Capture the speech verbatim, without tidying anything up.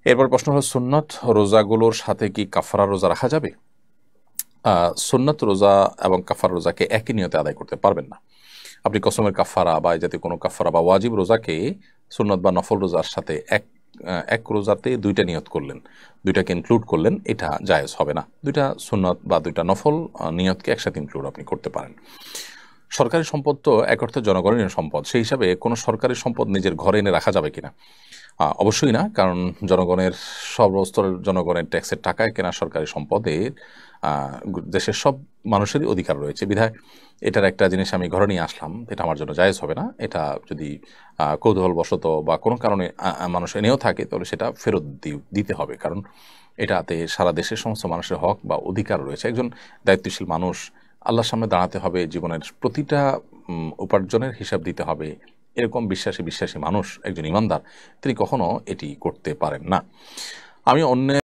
এরপর প্রশ্ন হলো, সুন্নত রোজাগুলোর সাথে কি কাফারা রোজা রাখা যাবে? সুন্নত রোজা এবং কাফারা রোজাকে একই নিয়তে আদায় করতে পারবেন না। আপনি কসমের কাফারা বা এই জাতীয় কোনো কাফারা বা ওয়াজিব রোজাকে সুন্নত বা নফল রোজার সাথে এক এক রোজাতে দুইটা নিয়ত করলেন, দুইটাকে ইনক্লুড করলেন, এটা জায়েজ হবে না। দুইটা সুন্নত বা দুইটা নফল নিয়তকে একসাথে ইনক্লুড আপনি করতে পারেন। সরকারি সম্পদ তো এক অর্থে জনগণের সম্পদ, সেই হিসাবে কোনো সরকারি সম্পদ নিজের ঘরে এনে রাখা যাবে কিনা? অবশ্যই না, কারণ জনগণের সর্বস্তরের জনগণের ট্যাক্সের টাকায় কেনা সরকারি সম্পদের দেশের সব মানুষেরই অধিকার রয়েছে। বিধায় এটার একটা জিনিস আমি ঘরে নিয়ে আসলাম, এটা আমার জন্য জায়েজ হবে না। এটা যদি কৌতূহলবশত বা কোনো কারণে মানুষ এনেও থাকে তাহলে সেটা ফেরত দিতে হবে, কারণ এটাতে সারা দেশের সমস্ত মানুষের হক বা অধিকার রয়েছে। একজন দায়িত্বশীল মানুষ আল্লাহর সামনে দাঁড়াতে হবে, জীবনের প্রতিটা উপার্জনের হিসাব দিতে হবে, এরকম বিশ্বাসী বিশ্বাসী মানুষ, একজন ইমানদার, তিনি কখনো এটি করতে পারেন না। আমি অন্য